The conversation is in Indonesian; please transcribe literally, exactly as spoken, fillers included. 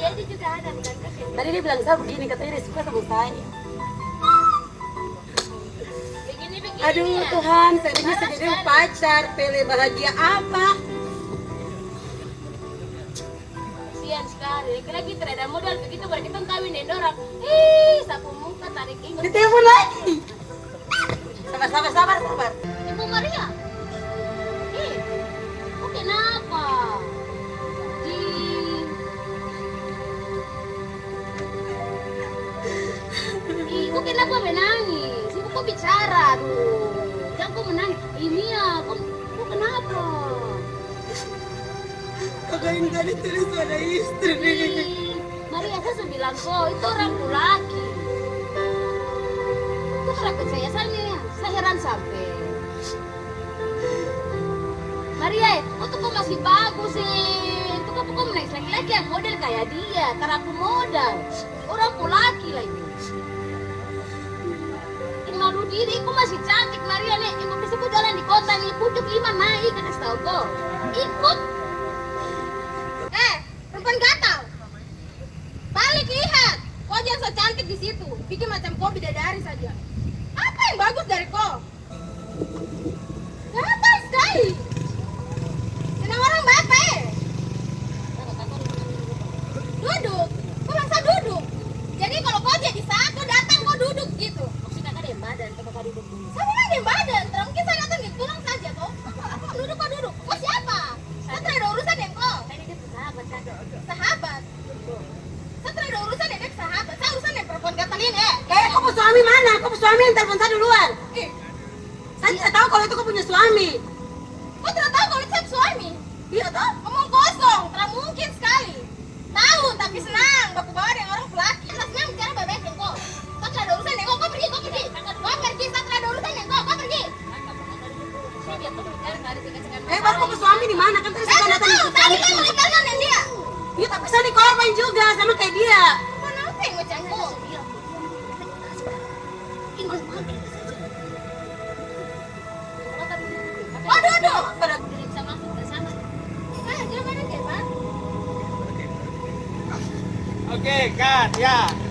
Jadi juga ada bukan kasihan. Tadi dia bilang saya begini, katanya dia suka sama saya. Begini-begini. Aduh ya. Tuhan, tadinya saya jadi pacar, Pele bahagia apa? Kasihan sekali. Lagi-lagi tidak ada modal begitu baru kita kawin dengan orang. Ih, sapu muka tarik ingus. Ditelepon lagi. Sabar, sabar, sabar, sabar. Ibu Maria. Eh, kok kenapa? Di Ibu kenapa menangis? Ibu kok bicara, aduh. Jangan kok menangis. Ini ya, kok, kok kenapa? Kakak ini tadi terus ada istri. Ih, Maria, saya sudah bilang kok, itu orang laki. Itu harap percaya saya, saya heran sampai. Maria, oh tuh kok masih bagus sih. Itu kok kok menangis laki-laki yang model kayak dia, karena aku modal. Orang laki lagi. Ini malu diri, aku masih cantik Maria nih. Ibu bisa ku jalan di kota nih, pucuk iman naik, kan tahu kok. Ikut. Eh, perempuan gatal. Balik lihat. Kau jangan so cantik di situ. Bikin macam kau bidadari saja. Apa yang bagus dari kau? Gatal sekali. Senang orang bapak eh. Duduk. Kau masa duduk? Jadi kalau kau jadi satu datang kau duduk gitu. Maksudnya kakak ada badan, kakak duduk dulu. Saya memang ada badan. Terus mungkin saya datang gitu pulang saja toh. Duduk kau duduk. Kau siapa? Saya tidak ada urusan dengan kau. Saya ini sahabat saja. Sahabat. Saya tidak ada urusan dengan sahabat. Saya urusan dengan perempuan gatal ini eh. Eh, kau suami mana? Kau suami yang telepon saya duluan. Eh, Saya tidak tahu kalau itu kau punya suami. kau tidak tahu kalau itu saya suami? Iya toh? Ngomong kosong, tidak mungkin sekali. Tahu tapi senang, baku bawa dengan orang laki. Saya senang bicara baik-baik dengan kau. Kau tidak ada urusan dengan kau, kau pergi, kau pergi. Kau pergi, saya tidak ada urusan dengan kau, kau pergi. Eh, baru kau suami di mana? Kan tadi Saya saya tidak datang tahu, ke tadi sana. saya menikahkan dengan dia. Iya, tapi saya dikorban juga sama kayak dia. Kenapa yang macam kau? Aduh, aduh. Bisa masuk bersama. Ah, dia mana dia, Pak? Oke, cut, ya.